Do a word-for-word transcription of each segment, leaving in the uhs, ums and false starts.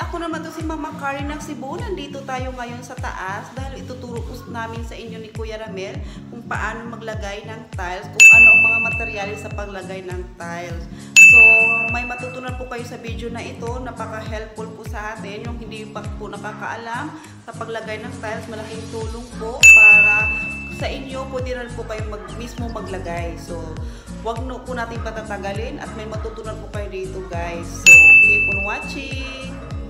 ako naman to si Mama Karen ng Cebu. Nandito tayo ngayon sa taas dahil ituturo po namin sa inyo ni Kuya Ramel kung paano maglagay ng tiles, kung ano ang mga materyales sa paglagay ng tiles. So, may matutunan po kayo sa video na ito. Napaka-helpful po sa atin. Yung hindi pa po nakakaalam sa paglagay ng tiles, malaking tulong po para sa inyo, pwede rin po kayo mag, mismo maglagay. So, wag no po natin patatagalin at may matutunan po kayo dito, guys. So, keep on watching!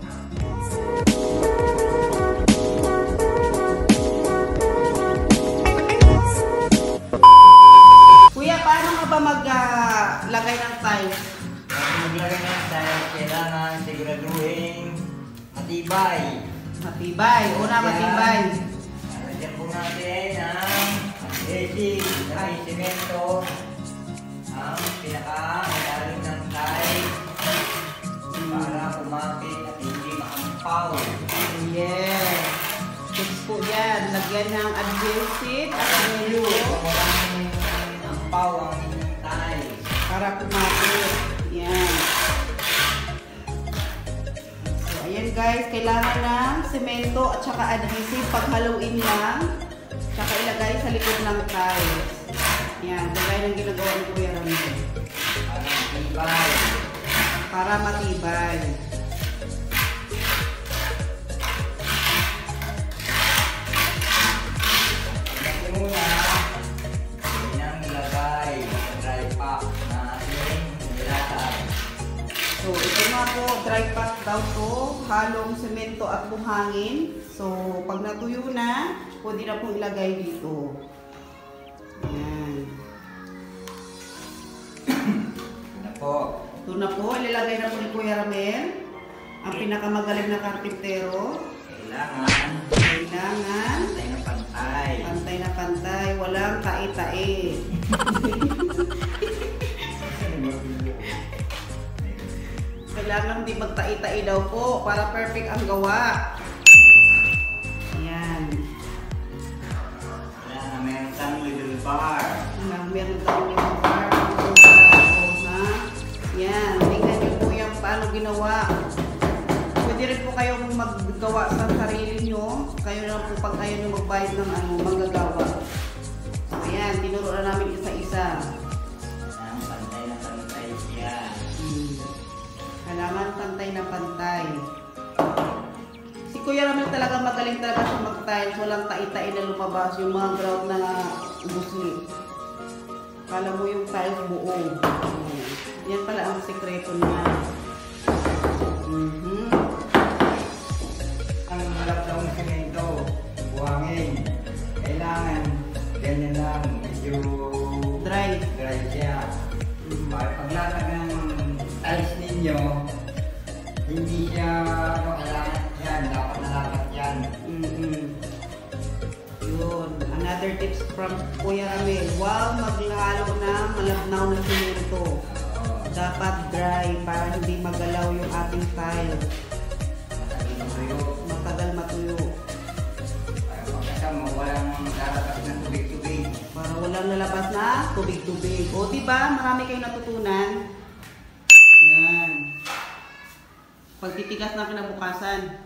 Kuya, paano nga ba maglagay uh, ng tiles? Para maglagay ng tiles, kailangan siguraduhin matibay. Matibay. Una, matibay. Lagyan po natin ang basic na may semento, ang pinaka-malalim ng tiles para kumapit at hindi maampaw. Yes. Tips po yan. Lagyan ng adhesive at glue. Walang ampaw ang inyong tiles. Para kumapit. Yan. So, ayan guys. Kailangan ng semento at saka adhesive. Paghaluin lang. Tsaka ilagay sa likod ng tiles. Yan. Kagaya ng ginagawa ni Kuya Ramel. Para matibay. Para matibay. Muna, pinang ilagay sa dry pack na ating nilatag. So, ito nga po, dry pack daw to, halong semento at buhangin. So, pag natuyo na, pwede na pong ilagay dito. Ayan. Ito na po. Ito na po, ilalagay na po ni Kuya Ramel, ang pinakamagaling na karpintero. Kailangan Kailangan pantay na pantay. pantay na pantay, walang tae-tae. Kailangan di magtae-tae daw po para perfect ang gawa. Ayan. Kailangan meron tayong little bar. Ayan, meron tayong yung bar. Yan, tingnan niyo po yung paano ginawa. Pwede rin po kayong maggawa sa sarili nyo. Kayo lang po pag ayaw nyo magbayad ng ano, manggagawa. So, ayan, tinuro na namin isa-isa. Kailangan pantay na pantay siya. Hmm. Kailangan pantay na pantay. Si Kuya Ramel talaga magaling talaga siya mag-tiles. Walang tae-tae na lumabas. Yung mga ground na ubusli. Kala mo yung tiles buong. Yan pala ang sekreto niya. Mm-hmm. Ang malap ng semento, buhangin. Kailangan ganyan lang, medyo Dry. dry siya. Para paglatag ng tiles ninyo, hindi siya ano, kailangan yan, dapat nalapat yan. Mm-hmm. Yun. Another tips from Kuya Ramel. Wow, maghalo na malabnaw na semento. Dapat dry para hindi magalaw yung ating tile. Matagal matuyo. Matagal matuyo. Para pagkasama, walang lalabas ng tubig-tubig. Para walang lalabas na tubig-tubig. O diba, marami kayong natutunan. Yan. Pagtitigas na kinabukasan.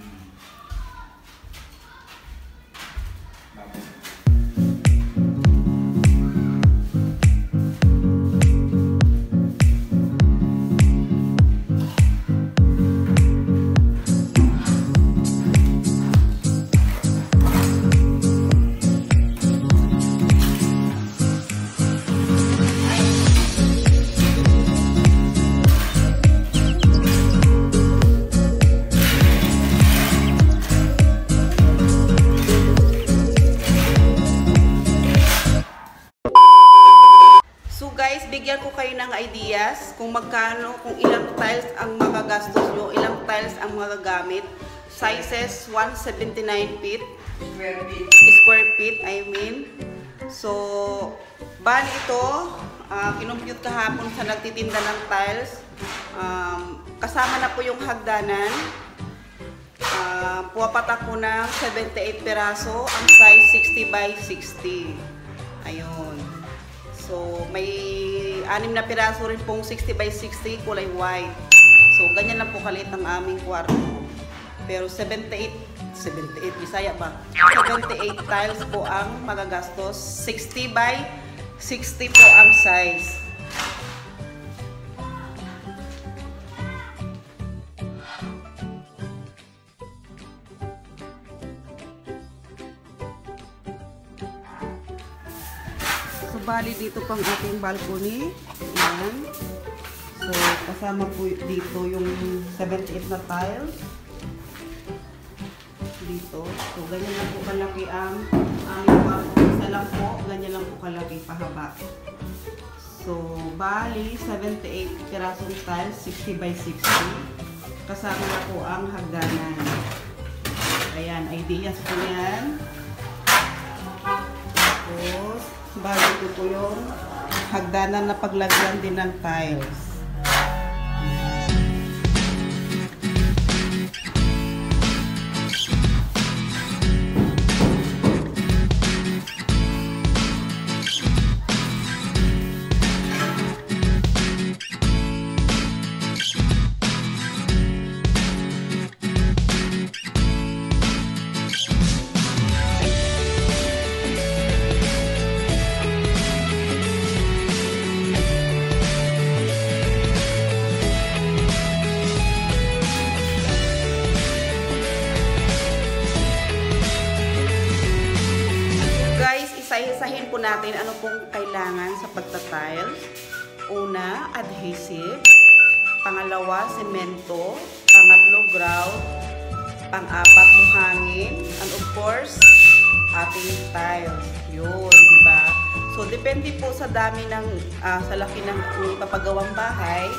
Bigyan ko kayo ng ideas kung magkano, kung ilang tiles ang magagastos nyo, ilang tiles ang magagamit. Sizes, one seventy-nine feet. Square feet. Square feet, I mean. So, bali ito, uh, kinumpute kahapon sa nagtitinda ng tiles. Um, kasama na po yung hagdanan. Uh, puwapatak ko ng seventy-eight peraso, ang size sixty by sixty. Ayun. So, may anim na piraso rin pong sixty by sixty kulay white. So, ganyan lang po kalit ang aming kwarto. Pero seventy-eight, seventy-eight, Bisaya ba? seventy-eight tiles po ang magagastos. sixty by sixty po ang size. So, bali dito pang ating balcony. Ayan. So, kasama po dito yung seventy-eight na tiles. Dito. So, ganyan lang po kalaki ang aming kwarto. Isa lang po, ganyan lang po kalaki pahaba. So, bali, seventy-eight pirasong tiles, sixty by sixty. Kasama na po ang hagdanan. Ayan, ideas po yan. Tapos, bali ito po yung hagdanan na paglagyan din ng tiles. Isa-isahin po natin ano pong kailangan sa pagta-tiles. Una, adhesive. Pangalawa, semento. Pangatlo, grout. Pang-apat, buhangin. And of course, ating tiles. Yun, diba? So, depende po sa dami ng, uh, sa laki ng ipapagawang bahay.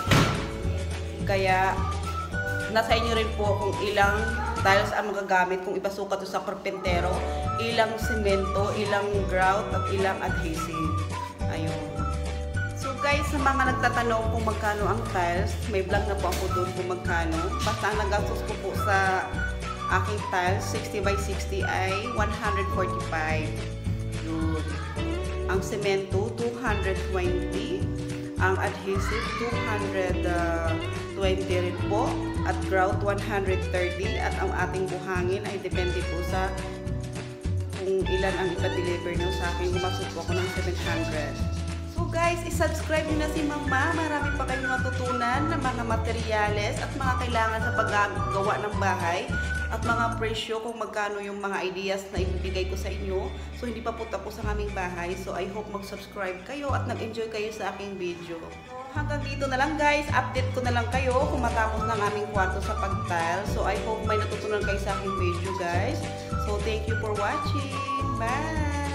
Kaya, nasa inyo rin po kung ilang tiles ang magagamit, kung ipasukat sa karpentero, ilang semento, ilang grout, at ilang adhesive. Ayun. So guys, sa mga nagtatanong kung magkano ang tiles, may vlog na po ako doon kung magkano. Basta ang nagastos ko po sa aking tiles, sixty by sixty ay one hundred forty-five. Yun. Ang semento, two hundred twenty. Ang adhesive, two hundred twenty rin po. At grout, one hundred thirty. At ang ating buhangin ay depende po sa kung ilan ang ipa-deliver nyo sa akin. Gumastos po ako ng seven hundred. So guys, isubscribe nyo na si Mama. Marami pa kayong matutunan ng mga materyales at mga kailangan sa paggawa ng bahay. At mga presyo kung magkano yung mga ideas na ibibigay ko sa inyo. So hindi pa po tapos ang aming bahay. So I hope mag-subscribe kayo at nag-enjoy kayo sa aking video. Hanggang dito na lang guys. Update ko na lang kayo kung matapos ng aming kwarto sa pag-tile. So I hope may natutunan kayo sa aking video guys. So thank you for watching. Bye!